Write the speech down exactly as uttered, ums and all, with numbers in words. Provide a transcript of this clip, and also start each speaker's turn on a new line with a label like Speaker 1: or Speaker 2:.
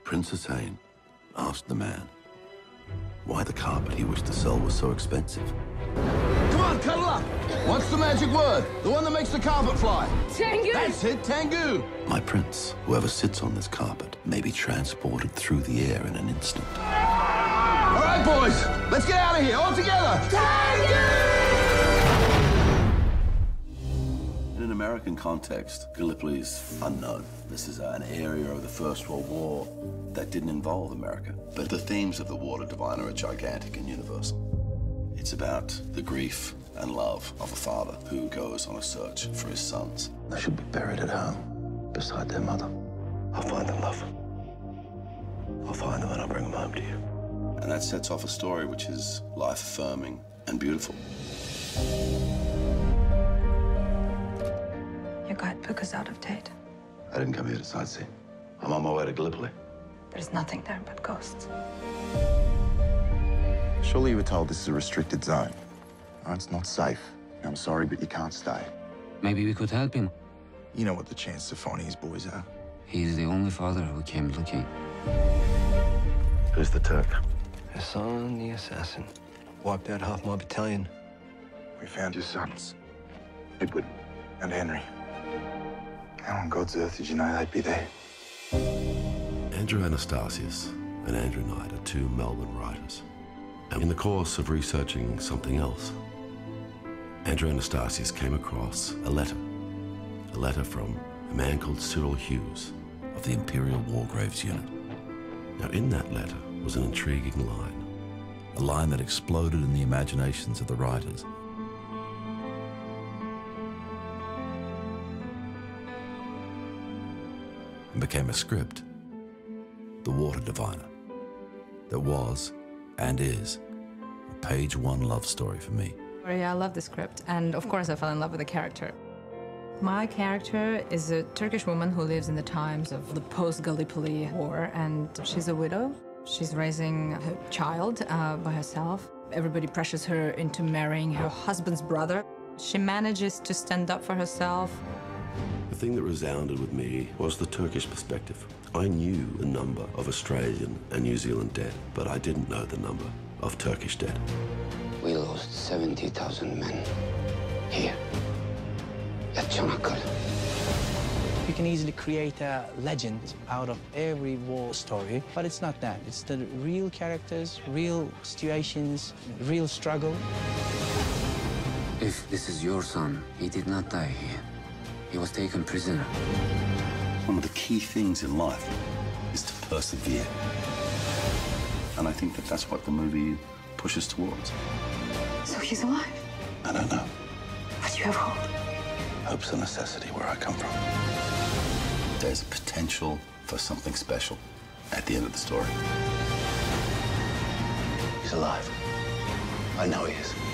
Speaker 1: Prince Hussein asked the man why the carpet he wished to sell was so expensive.
Speaker 2: Come on, cuddle up! What's the magic word? The one that makes the carpet fly?
Speaker 3: Tengu!
Speaker 2: That's it, Tengu!
Speaker 1: My prince, whoever sits on this carpet, may be transported through the air in an instant.
Speaker 2: All right, boys, let's get out of here, all together! Tengu!
Speaker 1: In an American context, Gallipoli is unknown. This is an area of the First World War that didn't involve America. But the themes of The Water Diviner are gigantic and universal. It's about the grief and love of a father who goes on a search for his sons.
Speaker 4: They should be buried at home, beside their mother. I'll find them, love. I'll find them and I'll bring them home to you.
Speaker 1: And that sets off a story which is life-affirming and beautiful.
Speaker 3: Your guide took us out of Tate.
Speaker 4: I didn't come here to sightsee. I'm on my way to Gallipoli.
Speaker 3: There's nothing there but ghosts.
Speaker 5: Surely you were told this is a restricted zone. Oh, it's not safe. I'm sorry, but you can't stay.
Speaker 6: Maybe we could help him.
Speaker 5: You know what the chances of finding his boys are.
Speaker 6: He's the only father who came looking.
Speaker 4: Who's the Turk?
Speaker 7: Hassan the assassin. Wiped out half my battalion.
Speaker 5: We found your sons, Edward and Henry. How on God's earth did you know they'd be there?
Speaker 1: Andrew Anastasius and Andrew Knight are two Melbourne writers. And in the course of researching something else, Andrew Anastasius came across a letter. A letter from a man called Cyril Hughes of the Imperial War Graves Unit. Now, in that letter was an intriguing line. A line that exploded in the imaginations of the writers. And became a script. The Water Diviner. That was, and is, a page one love story for me.
Speaker 8: Yeah, I love the script, and of course I fell in love with the character. My character is a Turkish woman who lives in the times of the post-Gallipoli War, and she's a widow. She's raising her child uh, by herself. Everybody pressures her into marrying her husband's brother. She manages to stand up for herself.
Speaker 1: The thing that resounded with me was the Turkish perspective. I knew the number of Australian and New Zealand dead, but I didn't know the number of Turkish dead.
Speaker 6: We lost seventy thousand men here at Çanakkale.
Speaker 9: You can easily create a legend out of every war story, but it's not that. It's the real characters, real situations, real struggle.
Speaker 6: If this is your son, he did not die here. He was taken prisoner.
Speaker 1: One of the key things in life is to persevere. And I think that that's what the movie pushes towards.
Speaker 3: So he's alive?
Speaker 4: I don't know.
Speaker 3: But you have hope.
Speaker 4: Hope's a necessity where I come from.
Speaker 1: There's a potential for something special at the end of the story.
Speaker 4: He's alive. I know he is.